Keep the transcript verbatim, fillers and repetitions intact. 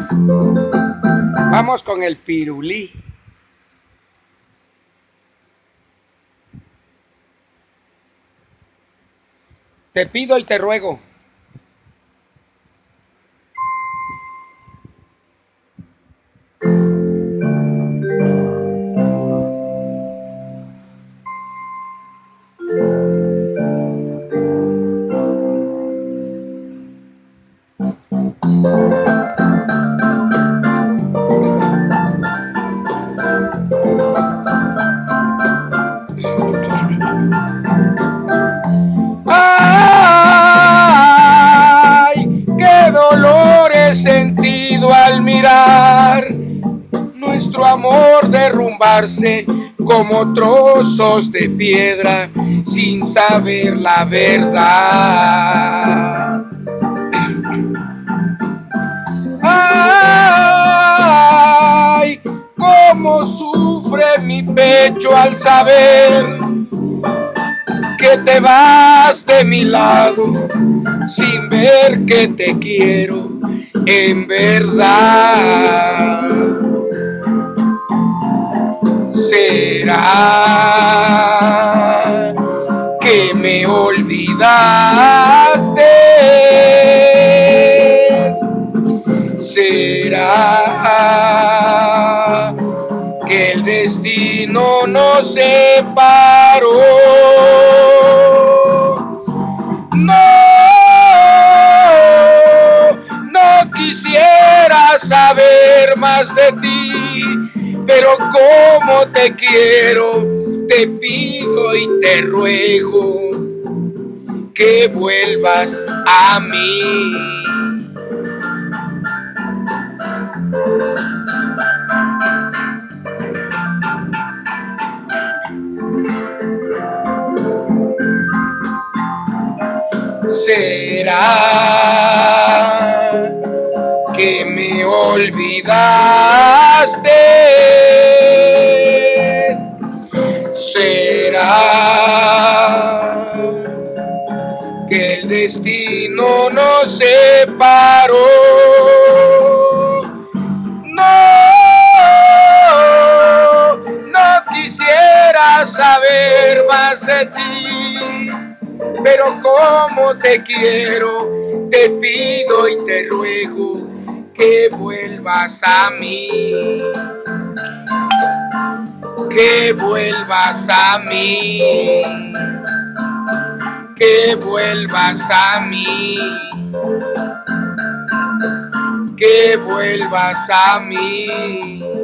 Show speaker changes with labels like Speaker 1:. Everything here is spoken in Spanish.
Speaker 1: Vamos con el pirulí. Te pido y te ruego. ¡Ay! ¡Qué dolor he sentido al mirar nuestro amor derrumbarse como trozos de piedra sin saber la verdad! ¡Ay! ¡Cómo sufre mi pecho al saber que te vas de mi lado sin ver que te quiero en verdad! ¿Será que me olvidaste? ¿Será que el destino nos separó? No, no quisiera saber más de ti, pero como te quiero, te pido y te ruego que vuelvas a mí. ¿Será que me olvidaste? ¿Será que el destino nos separó? No, no quisiera saber más de ti, pero como te quiero, te pido y te ruego que vuelvas a mí, que vuelvas a mí, que vuelvas a mí, que vuelvas a mí.